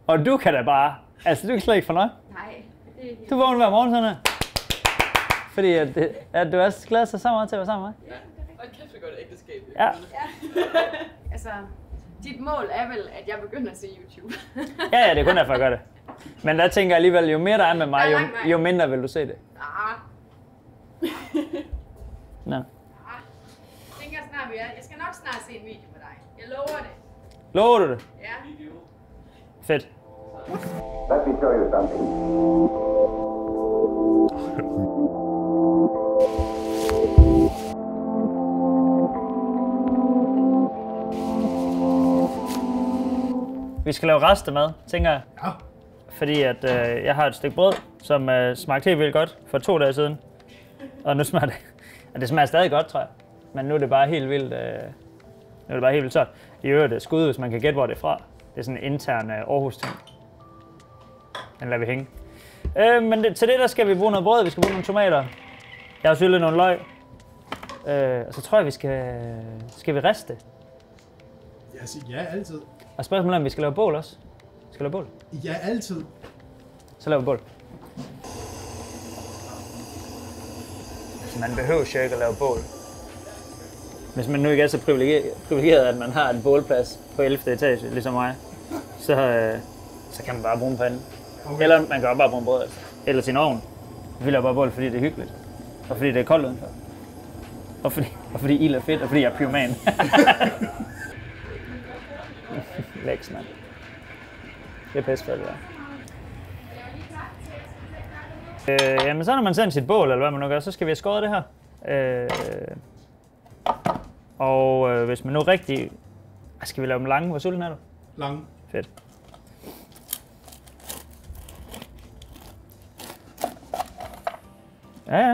Og du kan da bare, altså du kan slet ikke få noget. Nej, det er helt... Du vågner hver morgen sådan her. Fordi at du også glæder sig så meget til at være sammen med mig. Ja, Og kæft, det godt ægteskab. Ja. ja. Altså, dit mål er vel, at jeg begynder at se YouTube. Ja, det er kun derfor, jeg gør det. Men der tænker jeg alligevel, jo mere der er med mig, jo mindre vil du se det. Nå. Jeg tænker snart, jeg skal nok snart se en video med dig. Jeg lover det. Lover du det? Ja. Fedt. Let me show you something. Vi skal lave restemad, tænker jeg. Ja. Fordi at jeg har et stykke brød, som smagte helt vildt godt for 2 dage siden. Og nu smager det. Og det smager stadig godt, tror jeg. Men nu er det bare helt vildt. Nu er det bare helt vildt tørt. I øvrigt det skud, hvis man kan gætte, hvor det er fra. Det er sådan en intern Aarhus-ting. Den lader vi hænge. Men til det der skal vi bruge noget brød, vi skal bruge nogle tomater. Jeg har syltet nogle løg. Og så tror jeg, vi skal vi riste. Jeg siger ja, altid. Og spørgsmålet er, om vi skal lave bål også. Skal vi lave bål? Ja, altid. Så laver vi bål. Så man behøver jo ikke at lave bål. Hvis man nu ikke er så privilegeret, at man har en bålplads på 11. etage, ligesom mig, så kan man bare bruge en pande. Okay. Eller man kan bare bruge en brød, altså. Eller sin ovn. Vi laver bare bål, fordi det er hyggeligt. Og fordi det er koldt udenfor. Og fordi ild er fedt, og fordi jeg er pyroman. Læks, mand. Det er pisse fedt, ja. Jamen så når man sender sit bål, eller hvad man nu gør, så skal vi have skåret det her. Hvis man nu rigtig... Skal vi lave dem lange? Hvor sulten er du? Lange. Fedt. Ja.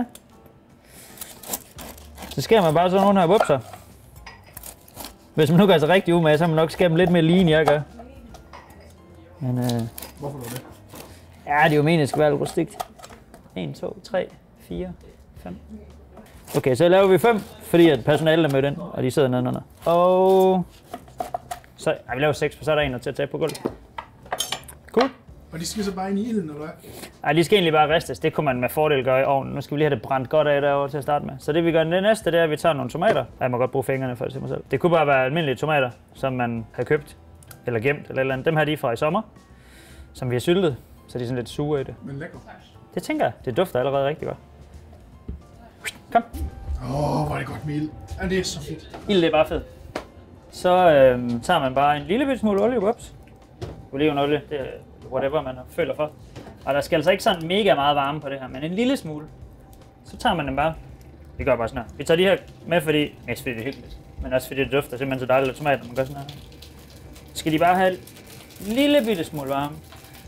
Så skærer man bare sådan nogle her vupser. Hvis man nu gør sig rigtig umage, så kan man nok skære dem lidt mere lige, end jeg gør. Men, Hvorfor det? ja, det er jo meningen, det skal være lidt rustikt. 1, 2, 3, 4, 5. Okay, så laver vi 5, fordi at personalet er mødt ind, og de sidder nedenunder. Og så vi laver 6, for så er der en til at tage på gulvet. Cool. Og de skal så bare ind i ilden, eller hvad? Nej, de skal egentlig bare ristes. Det kunne man med fordel gøre i ovnen. Nu skal vi lige have det brændt godt af derovre til at starte med. Så det vi gør det næste, det er, at vi tager nogle tomater. Jeg må godt bruge fingrene for at se mig selv. Det kunne bare være almindelige tomater, som man havde købt eller gemt eller et eller andet. Dem her de er fra i sommer, som vi har syltet, så de er sådan lidt sure i det. Men lækker. Det tænker jeg. Det dufter allerede rigtig godt. Kom. Hvor er det godt med ild. Ja, det er så fedt. Ild det er bare fedt. Så tager man bare en lille smule olie, whoops. Olivenolie, det er whatever man føler for. Og der skal altså ikke sådan mega meget varme på det her, men en lille smule. Så tager man dem bare. Vi gør bare sådan her. Vi tager de her med, mest fordi det er hyggeligt. Men også fordi det dufter simpelthen så dejligt af tomat, når man gør sådan her. Så skal de bare have en lille bitte smule varme.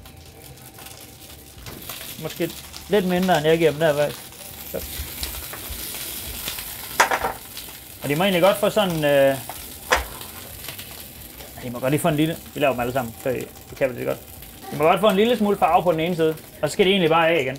Måske lidt mindre, end jeg giver dem der vej. Og de må egentlig godt få sådan... de må godt lige få en lille... Vi laver dem alle sammen, så det kan vi det godt. De må godt få en lille smule farve på den ene side, og så skal de egentlig bare af igen.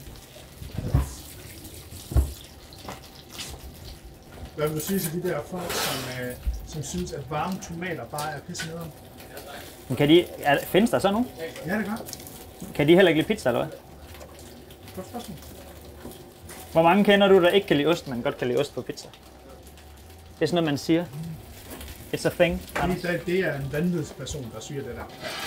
Hvad vil du sige til de der folk, som synes, at varme tomater bare er pisse nederen? Men findes der så nu? Ja, det er godt. Kan de heller ikke lide pizza, eller hvad? Godt spørgsmål. Hvor mange kender du, der ikke kan lide ost, men godt kan lide ost på pizza? Det er sådan noget, man siger. It's a thing. Det er en vanvidsperson, der siger det der.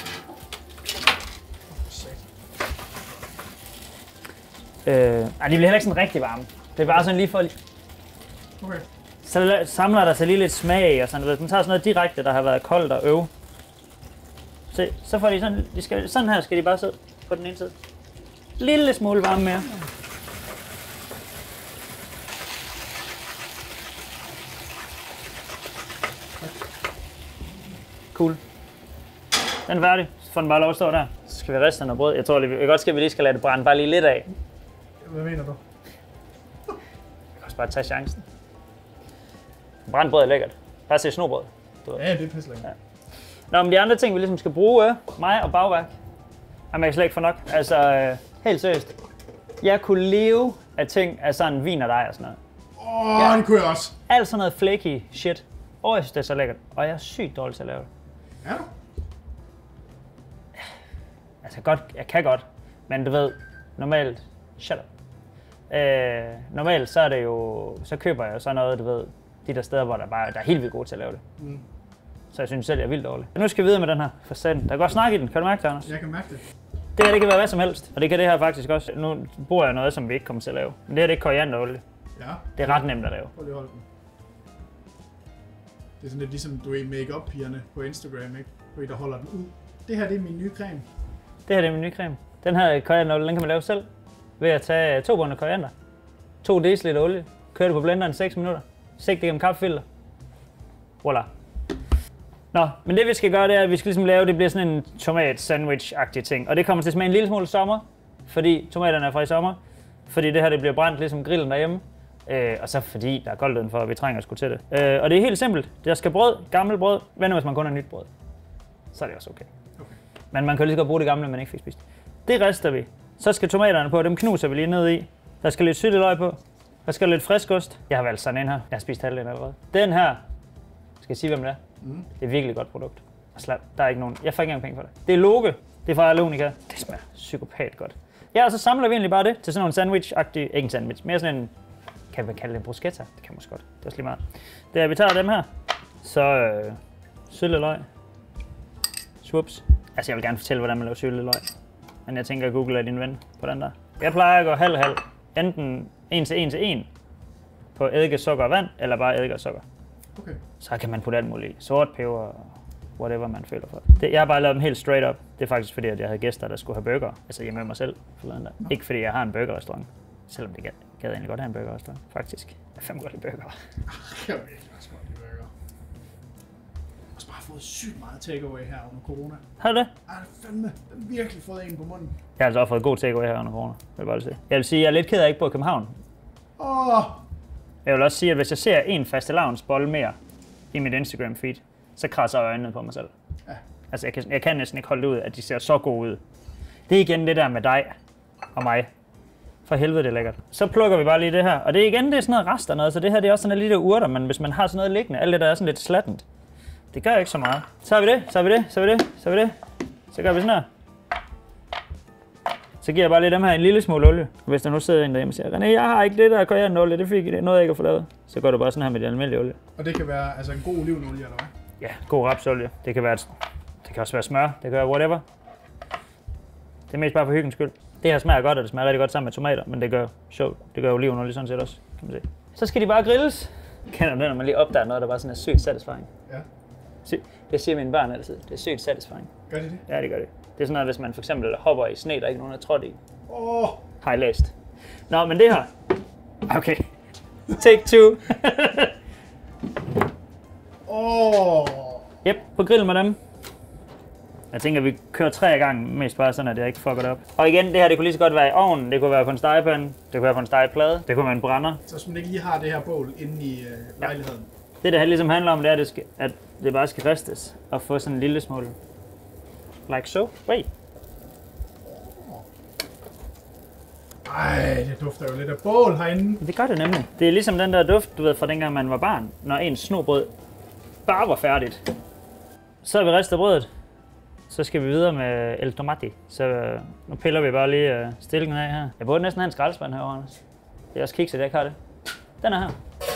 De bliver heller ikke sådan rigtig varme. Det er bare sådan lige for... Okay. Så samler der sig lige lidt smag og sådan noget. Den tager sådan noget direkte, der har været koldt og øv. Så får de sådan... Sådan her skal de bare sidde på den ene side. Lille smule varme mere. Cool. Den er færdig. Så får den bare lov at stå der. Så skal vi riste noget brød. Jeg tror, vi lige skal lade det brænde bare lige lidt af. Hvad mener du? Jeg kan også bare tage chancen. Brændt brød er lækkert. Bare se snobrød. Ja, det er pisse lækkert. Ja. Nå, men de andre ting, vi ligesom skal bruge, mig og bagværk. Jamen, jeg kan slet ikke få nok. Altså, helt seriøst. Jeg kunne leve af ting af sådan vin og dej og sådan noget. Det kunne jeg også. Alt sådan noget flaky shit. Jeg synes, det er så lækkert. Og jeg er sygt dårlig til at lave det. Er du? Altså jeg kan godt, men du ved, normalt, shut up. Normalt så er det jo, så køber jeg sådan noget, du ved, de der steder, hvor der er helt vildt gode til at lave det. Mm. Så jeg synes selv, jeg er vildt dårlig. Nu skal vi videre med den her for sanden. Der går snak i den, kan du mærke det, Anders? Jeg kan mærke det. Det her, det kan være hvad som helst, og det kan det her faktisk også. Nu bruger jeg noget, som vi ikke kommer til at lave. Men det her, det er korianderolie. Ja. Det er ret nemt at lave. Prøv lige at holde den. Det er sådan lidt ligesom du er make-up-pigerne på Instagram, ikke? Fordi der holder den ud. Det her, det er min nye creme. Det her, det er min nye creme. Den her korianderolie, den kan man lave selv. Ved at tage 2 bundter koriander, 2 dl olie, køre det på blenderen 6 minutter, sæk det gennem kaffefilter. Voilà. Nå, men det vi skal gøre, det er, at vi skal ligesom lave, det bliver sådan en tomat-sandwich-agtig ting. Og det kommer til at smage en lille smule sommer, fordi tomaterne er fra i sommer. Fordi det her, det bliver brændt ligesom grillen derhjemme. Og så fordi der er koldt udenfor, og vi trænger sgu til det. Og det er helt simpelt. Der skal brød, gammelt brød. Hvad nu, hvis man kun har nyt brød? Så er det også okay. Men man kan lige så godt bruge det gamle, man ikke fik spist. Det rester vi. Så skal tomaterne på, dem knuser vi lige ned i. Der skal lidt syltet løg på. Der skal lidt friskost. Jeg har valgt sådan en her. Jeg har spist halvdelen allerede. Den her. Skal jeg sige, hvem det er? Mm. Det er virkelig et godt produkt. Der er ikke nogen. Jeg får ikke engang penge for det. Det er Loke. Det er fra Alonica. Det smager psykopat godt. Ja, og så samler vi egentlig bare det til sådan en sandwich-agtig. Ikke en sandwich, mere sådan en. Kan man kalde det en bruschetta? Det kan man også godt. Det er også lige meget. Det er, vi tager dem her. Så syltet løg. Swoops. Altså, jeg vil gerne fortælle, hvordan man laver syltet løg. Men jeg tænker, at Google er din ven på den der. Jeg plejer at gå halv-halv. Enten 1:1 på eddike, sukker og vand, eller bare eddike og sukker. Okay. Så kan man putte alt muligt i. Sort peber, whatever man føler for. Jeg har bare lavet dem helt straight up. Det er faktisk fordi, at jeg havde gæster, der skulle have burger. Altså hjemme med mig selv. Forleden der. Ikke fordi jeg har en burgerrestaurant. Selvom det gad jeg egentlig godt have en burgerrestaurant. Faktisk. Jeg er fandme godt lide burger. Jeg vil virkelig også godt lide burger. Jeg har også bare fået sygt meget takeaway her under corona. Har du det? Ej, fandme. Jeg har virkelig fået en på munden. Jeg har altså også fået god takeaway her under corona. Jeg vil sige, at jeg er lidt ked af, at jeg ikke bor i København. Jeg vil også sige, at hvis jeg ser en fastelavnsbolle mere i mit Instagram feed, så krasser jeg øjnene på mig selv. Ja. Altså, jeg kan næsten ikke holde det ud, at de ser så gode ud. Det er igen det der med dig og mig. For helvede, det er lækkert. Så plukker vi bare lige det her. Og det er igen, det er sådan noget rester noget, så det her det er også sådan lidt urter, men hvis man har sådan noget liggende, alt det der er sådan lidt slattent, det gør ikke så meget. Så har vi det, så har vi det, så har vi det, så har vi det. Så gør vi sådan her. Så giver jeg bare lige dem her en lille smule olie. Hvis der nu sidder en derhjemme og siger, René, jeg har ikke det der korianderolie, det fik jeg noget, jeg ikke har fået lavet. Så går du bare sådan her med den almindelige olie. Og det kan være altså en god olivenolie, eller hvad? Ja, god rapsolie. Det kan også være smør, det kan være whatever. Det er mest bare for hyggens skyld. Det her smager godt, og det smager rigtig godt sammen med tomater, men det gør olivenolie sådan set også, kan man se. Så skal de bare grilles. Kender du det, når man lige opdager noget, der bare sådan er sygt satisfying? Ja. Det siger mine børn altid. Det er sygt satisfying. Gør de det? Ja, det gør det. Det er sådan noget, hvis man for eksempel hopper i sne, der ikke nogen har trådt i. Har jeg læst. Nå, men det her. Okay. Take 2. Yep, på grillen med dem. Jeg tænker, at vi kører 3 af gangen, mest bare sådan, at jeg ikke fucker det op. Og igen, det her det kunne lige så godt være i ovnen, det kunne være på en stegepande, det kunne være på en stegeplade, det kunne være en brænder. Så hvis man ikke lige har det her bål inde i lejligheden? Ja. Det ligesom handler om, det er, at det bare skal ristes og få sådan en lille smule. Like so. Wait. Ej, det dufter jo lidt af bål herinde. Det gør det nemlig. Det er ligesom den der duft, du ved, fra dengang man var barn, når ens snobrød bare var færdigt. Så har vi ristet brødet. Så skal vi videre med el tomate. Så nu piller vi bare lige stillingen af her. Jeg burde næsten have en skraldespand herovre, Anders. Det er også kikset, jeg ikke har det. Den er her.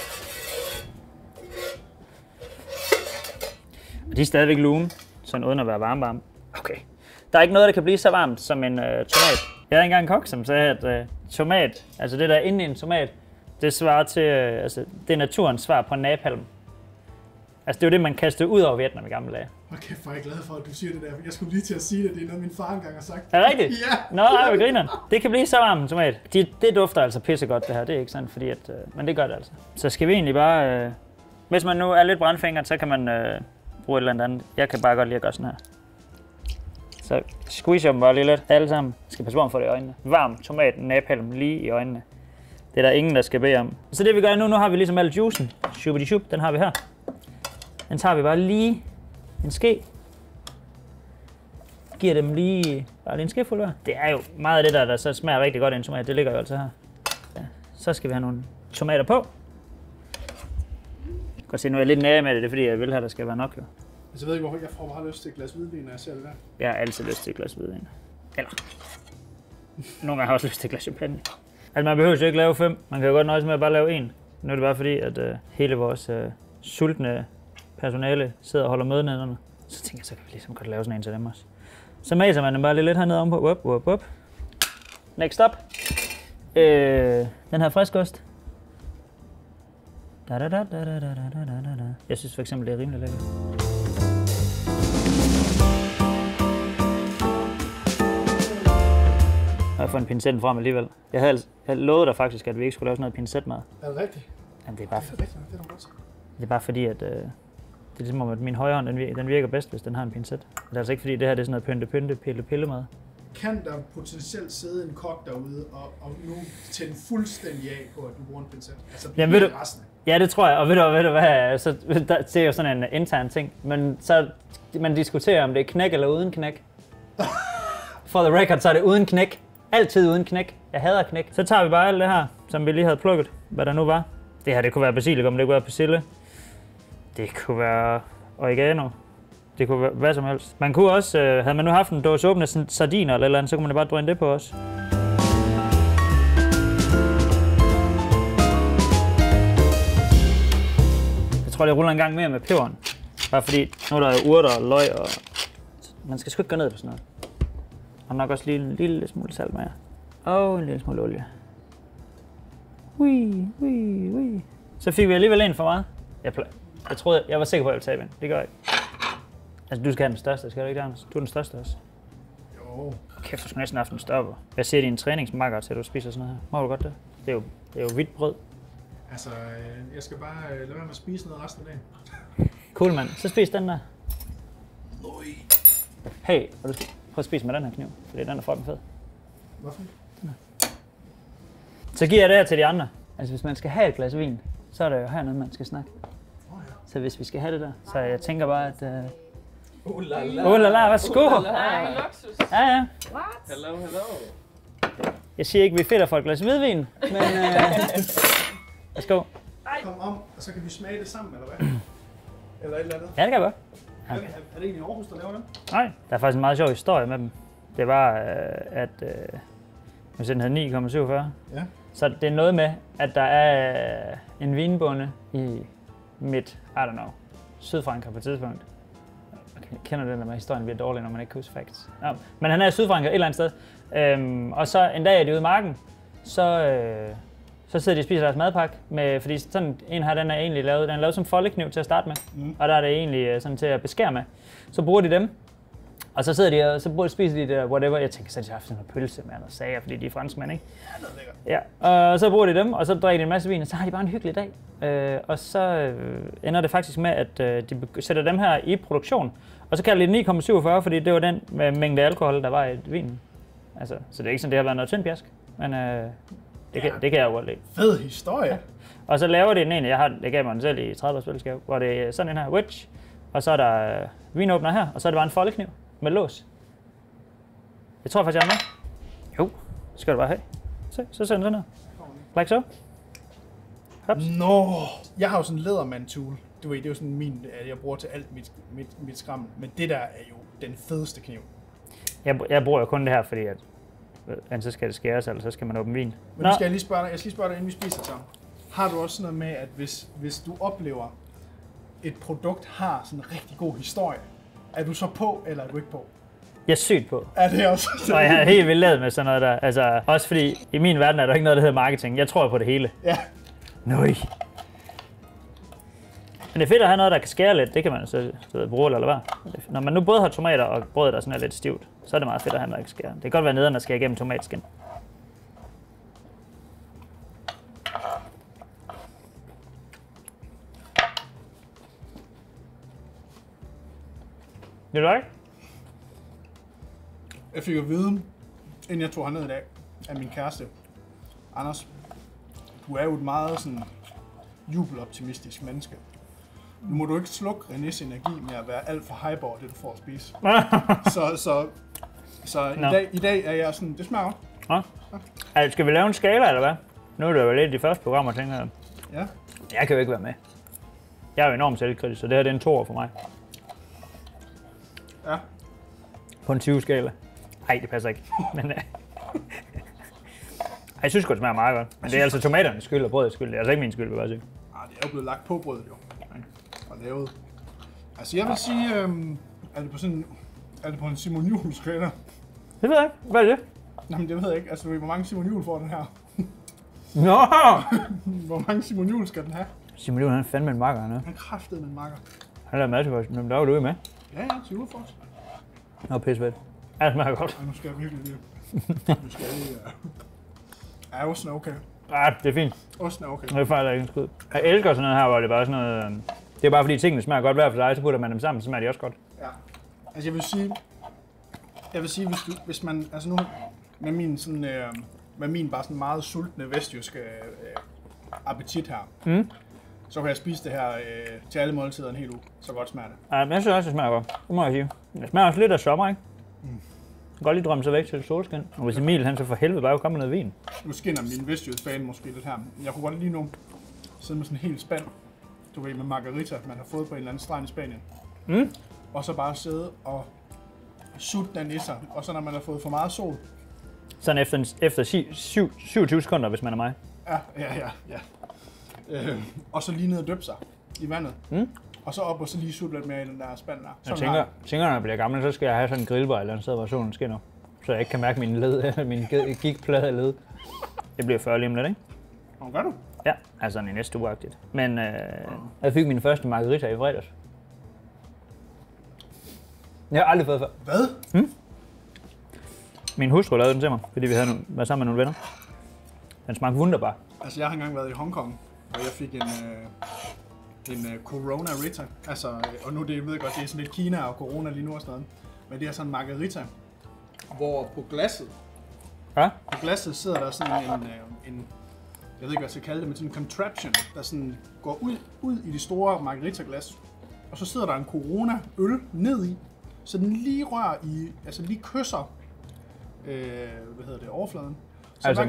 Og de er stadigvæk lune, sådan uden at være varme. Okay. Der er ikke noget, der kan blive så varmt som en tomat. Jeg havde engang en kok, som sagde, at tomat, altså det der inde i en tomat, det svarer til, det er naturens svar på napalm. Altså det er jo det, man kastede ud over Vietnam i gamle dage. Okay, for jeg er glad for, at du siger det der. Jeg skulle lige til at sige det. Det er noget, min far engang har sagt. Er det rigtigt? Ja. Nå, jeg griner. Det kan blive så varmt en tomat. Det dufter altså pissegodt det her. Det er ikke sådan, fordi at, men det gør det altså. Så skal vi egentlig bare, hvis man nu er lidt brandfingret, så kan man bruge et eller andet. Jeg kan bare godt lide at gøre sådan her. Så squeezer dem bare lige lidt. Alle sammen. Skal passe på at få det i øjnene. Varm tomat, napalm lige i øjnene. Det er der ingen, der skal bede om. Så det vi gør nu har vi ligesom al juicen. Shubidi-shub, den har vi her. Den tager vi bare lige en ske. Giver dem lige bare en skefuld hver. Det er jo meget af det der så smager rigtig godt af en tomat. Det ligger jo altså her. Ja. Så skal vi have nogle tomater på. Jeg kan se, nu er jeg lidt nære med det. Det er fordi, jeg vil have, der skal være nok jo. Altså, jeg ved ikke, hvorfor jeg får bare lyst til et glas hvidvin, når jeg ser det der. Jeg har altid lyst til et glas hvidvin. Eller... Nogle gange har jeg også lyst til et glas champagne. Altså man behøver jo ikke lave 5. Man kan jo godt nøjes med at bare lave 1. Nu er det bare fordi, at hele vores sultne personale sidder og holder møde nedenunder. Så tænker jeg, så kan vi ligesom godt lave sådan en til dem også. Så maser man den bare lidt hernede om på. Up. Next up. Den her friskost. Jeg synes for eksempel, det er rimelig lækkert. Jeg har fået en pincetten frem alligevel. Jeg havde lovet dig faktisk, at vi ikke skulle lave sådan noget pincetmad. Er det rigtigt? Jamen, det er bare, Det er rigtigt, det er godt. det er bare fordi, at det er ligesom om, at min højre hånd, den virker bedst, hvis den har en pincet. Det er altså ikke fordi, det her det er sådan noget pynte-pillemad. Kan der potentielt sidde en kok derude og nu tænde fuldstændig af på, at du bruger en pincet? Altså, Jamen, ved du, resten. ja, det tror jeg, og ved du hvad, så, det er jo sådan en intern ting, men så man diskuterer, om det er knæk eller uden knæk. For the record, så er det uden knæk. Altid uden knæk. Jeg hader knæk. Så tager vi bare alt det her, som vi lige havde plukket, hvad der nu var. Det her, det kunne være basilikum, det kunne være persille. Det kunne være oregano. Det kunne være hvad som helst. Man kunne også, havde man nu haft en dåse åbne sardiner eller andet, så kunne man bare drøne det på os. Jeg tror, jeg ruller en gang mere med peberen. Bare fordi, nu er der jo urter og løg, og man skal sgu ikke gå ned på sådan noget. Og nok også lige en lille smule salt med. Og en lille smule olie. Ui. Så fik vi alligevel en for meget. Jeg troede, jeg var sikker på, at jeg ville tabe en. Det gør jeg ikke. Altså, du skal have den største, skal du ikke, Anders? Du er den største også. Jo. Kæft, du skal næsten have haft den stopper. Hvad siger dine træningsmakker til, at du spiser sådan noget her? Må du godt det? Det er jo hvidt brød. Altså, jeg skal bare lade være med at spise noget resten af dagen. Cool, mand. Så spis den der. Hey, og du skal prøve at spise med den her kniv, fordi den er fucking fed. Hvorfor? Så giver jeg det her til de andre. Altså, hvis man skal have et glas vin, så er det jo hernede, man skal snakke. Så hvis vi skal have det der, så jeg tænker bare, at... værsgo! Nej, luksus. Ja. Hello. Jeg siger ikke, vi fedter for et glas hvidvin, men... værsgo. Kom om, og så kan vi smage det sammen, eller hvad? Eller et eller andet. Ja, det kan jeg godt. Er det egentlig Aarhus, der laver dem? Nej, der er faktisk en meget sjov historie med dem. Det var, at hvis den hedder 9,47, Ja. så det er noget med, at der er en vinbonde i Sydfrankrig på et tidspunkt. Jeg kender den der med, historien bliver dårlig, når man ikke kan huske facts. Ja, men han er i Sydfrankrig et eller andet sted. Og så en dag er de ude i marken, så sidder de og spiser deres madpakke, fordi sådan en her, den er lavet som foldekniv til at starte med, og der er det egentlig sådan til at beskære med. Så bruger de dem, og så sidder de og spiser de der whatever. Jeg tænker, så de har haft sådan noget pølse med noget sager, fordi de er franskmænd, ikke? Ja, det er lækkert. Ja, og så bruger de dem, og så drikker de en masse vin, og så har de bare en hyggelig dag. Og så ender det faktisk med, at de sætter dem her i produktion, og så kalder de 9,47, fordi det var den mængde alkohol, der var i vinen. Altså, så det er ikke sådan, det har været noget tyndpjask, men det kan jeg jo godt lide. Fed historie. Ja. Og så laver de den egentlig, jeg gav mig den selv i 30 års fællesskab, hvor det er sådan en her wedge, og så er der vinåbner her, og så er det bare en foldekniv med lås. Jeg tror faktisk, jeg er med. Jo, det skal du bare have. Så send sådan her. Like so. Hops. Nå, jeg har jo sådan en Leatherman-tool. Du ved, det er jo sådan jeg bruger til alt mit skrammel. Men det der er jo den fedeste kniv. Jeg bruger jo kun det her, fordi at enten så skal det skæres, eller så skal man åbne vin. Men nu skal jeg lige spørge dig, inden vi spiser sammen. Har du også sådan noget med, at hvis du oplever, et produkt har sådan en rigtig god historie, er du så på, eller er du ikke på? Jeg er sygt på. Er det også? Og jeg er helt vildt lavet med sådan noget der. Altså, også fordi i min verden er der ikke noget, der hedder marketing. Jeg tror på det hele. Ja. Nøj. Men det er fedt at have noget, der kan skære lidt. Det kan man så bruge eller hvad. Når man nu både har tomater og brød, der sådan er lidt stivt, så er det meget fedt at have noget, der kan skære. Det kan godt være nederen, der skal igennem tomatskin. Det er ikke? Jeg fik at vide, inden jeg tog herned i dag, af min kæreste, Anders, du er jo et meget sådan jubeloptimistisk menneske. Nu må du ikke slukke Renés energi med at være alt for hype over det, du får at spise. så i dag er jeg sådan, det smager godt. Ja. Altså, skal vi lave en skala, eller hvad? Nu er det jo lidt de første programmer, tænker jeg. Ja. Jeg kan jo ikke være med. Jeg er jo enormt selvkritisk, så det her det er en 2'er for mig. Ja. På en 20-skala. Nej, det passer ikke. Men, jeg synes godt, det smager meget godt. Men det er altså tomaternes skyld og brødets skyld. Det er altså ikke min skyld, vil jeg sige. Ah, det er jo blevet lagt på brødet jo. Og lavet. Altså jeg vil sige, er det på en Simon Juhl skala? Det ved jeg ikke. Hvad er det? Jamen det ved jeg ikke. Altså hvor mange Simon Juhl får den her? Nå! Hvor mange Simon Juhl skal den have? Simon Juhl, han er fandme en makker, han er. Han kraftede med en makker. Han lavede mad til os, men der var du med. Ja, til udfors. Nå, pissefedt. Ja, det smager godt. Nu skal jeg virkelig lige. Nu skal jeg lige. Ja, osten er okay. Ja, det er fint. Osten er okay. Det er faktisk ikke en skud. Jeg elsker sådan noget her, hvor det er bare sådan noget... Det er bare fordi tingene smager godt hver for sig, så putter man dem sammen, så smager de også godt. Ja. Altså jeg vil sige, hvis man, altså nu med min sådan, med min bare sådan meget sultne vestjyske appetit her, så kan jeg spise det her til alle måltider en hel uge. Så godt smager det. Ja, men jeg synes også, det smager godt. Det må jeg sige. Det smager også lidt af sommer, ikke? Jeg kan godt lige drømme sig væk til solskin. Og hvis Emil, han så for helvede bare kommer noget vin. Nu skinner min vestjysk-fan måske lidt her. Jeg kunne godt lige nu sidde med sådan en helt spand, du ved, med margarita, man har fået på en eller anden strand i Spanien. Og så bare sidde og sutte den i sig. Og så når man har fået for meget sol. Sådan efter 27 sekunder, hvis man er mig. Ja. Og så lige ned og døbe sig i vandet. Og så op og så lige sutte lidt mere i den der spand der. Jeg tænker, når jeg bliver gammel, så skal jeg have sådan en grillbar eller andet sted, hvor solen skinner. Så jeg ikke kan mærke min gigtplade led. Det bliver 40 lige om lidt, ikke? Hvad gør du? Ja, altså i næste uge-agtigt. Men jeg fik min første margarita i fredags. Jeg har aldrig fået før. Hvad? Min hustru lavede den til mig, fordi vi havde været sammen med nogle venner. Den smagte wunderbar. Altså jeg har engang været i Hongkong, og jeg fik en Corona Rita. Altså, og nu det, jeg ved godt, det er sådan lidt Kina og Corona lige nu og sådan noget. Men det er sådan en margarita, hvor på glasset, sidder der sådan en jeg ved ikke hvad jeg skal kalde det, men sådan en contraption, der sådan går ud i de store margarita-glas. Og så sidder der en Corona-øl ned i, så den lige rører i, altså lige kysser, overfladen. Så Altså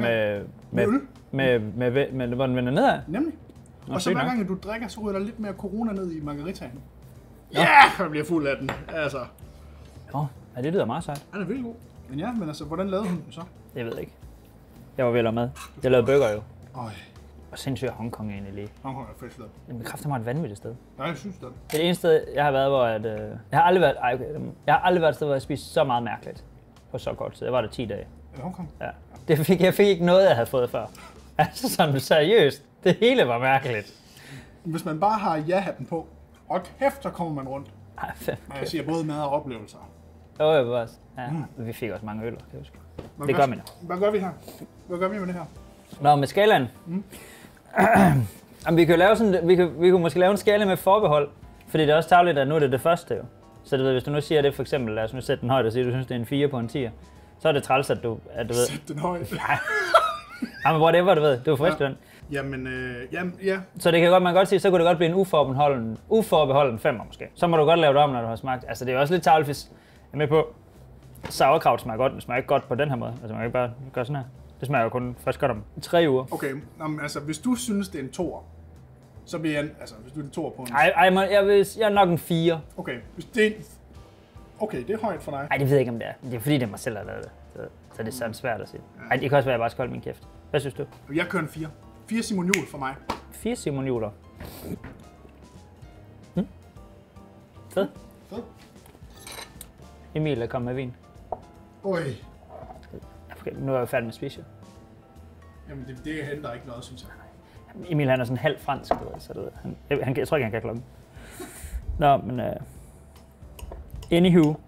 med hvor den vender nedad? Nemlig. Nå, og så hver nok. gang du drikker, så ryger der lidt mere corona ned i margaritaen. Ja, jeg bliver fuld af den. Altså. Nå, ja, det lyder meget sejt. Den er virkelig god. Men ja, men altså, hvordan lavede hun den så? Jeg ved ikke. Jeg var ved at lave mad. Jeg lavede burger jo. Øj, Og sindssygt Hongkong egentlig lige. Hongkong er fedt lavet. Det bekræfter mig et vanvittigt sted. Ja, jeg synes det. Det er det eneste sted, jeg har været, hvor jeg har aldrig været et sted, hvor jeg spiste så meget mærkeligt. På så kort tid. Jeg var der 10 dage. I Hongkong? Ja. Jeg fik ikke noget, jeg havde fået før. Altså sådan seriøst. Det hele var mærkeligt. Hvis man bare har ja-hatten på, og kæft, så kommer man rundt. Ej, fedt. Og jeg siger både mad og oplevelser. Jo, jeg var også. Ja. Vi fik også mange øl, kan jeg huske. Det gør man. Hvad gør vi her? Hvad gør vi med det her? Nå, med skalaen. Jamen, vi kan lave sådan, vi kunne måske lave en skala med forbehold. Fordi det er også tarveligt, at nu er det første jo. Så du ved, hvis du nu siger det for eksempel, lad os nu sætte den højt og sige, at du synes, det er en 4 på en 10'er. Så er det træls, at du ved... Sæt den højt. Jamen, whatever, du ved. Du er frisk, ja. Jamen, ja. Så det kan godt, man kan godt sige, så kunne det godt blive en uforbeholden 5'er måske. Så må du godt lave det om, når du har smagt. Altså, det er også lidt tarveligt, hvis jeg er med på, sauerkraut smager godt, det smager ikke godt på den her måde. Altså, man kan ikke bare gøre sådan her. Det smager jo kun først godt om 3 uger. Okay, men altså, hvis du synes, det er en 2'er, så bliver jeg, altså, hvis du er en 2'er på en... Jeg er nok en 4. Okay, hvis det er... Okay, det er højt for dig. Nej, det ved jeg ikke, om det er. Det er fordi, det er mig selv, der har lavet det. Så det er sådan svært at sige. Ej, det kan også være, at jeg bare skal holde min kæft. Hvad synes du? Jeg kører en 4. 4 Simon Juhl for mig. 4 Simon Juhler. Fed. Fed. Emil er kommet med vin. Oj. Okay, nu er jeg færdig med at spise. Jamen, det henter ikke noget, synes jeg. Emil, han er sådan halv fransk, så du ved. Jeg tror ikke, han kan klokken. Nå, men... Anywho.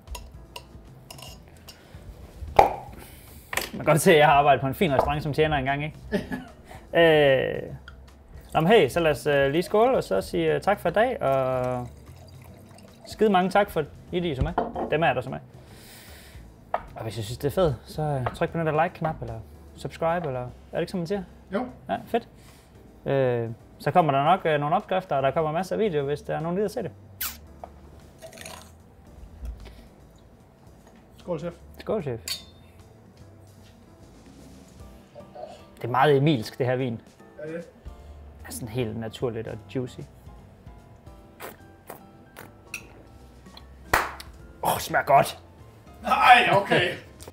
Man kan godt se, at jeg har arbejdet på en fin restaurant som tjener engang, ikke? Nå, men hey, så lad os lige skåle, og så sige tak for i dag, og skide mange tak for I som med. Dem er der som med. Og hvis I synes, det er fedt, så tryk på den der like-knap, eller subscribe, eller er det ikke, som man siger? Jo. Ja, fedt. Så kommer der nok nogle opskrifter, og der kommer masser af videoer, hvis der er nogen, der gider se det. Skål, chef. Skål, chef. Det er meget emilsk, det her vin. Ja, det. Det er sådan helt naturligt og juicy. Smager godt. Nej, okay.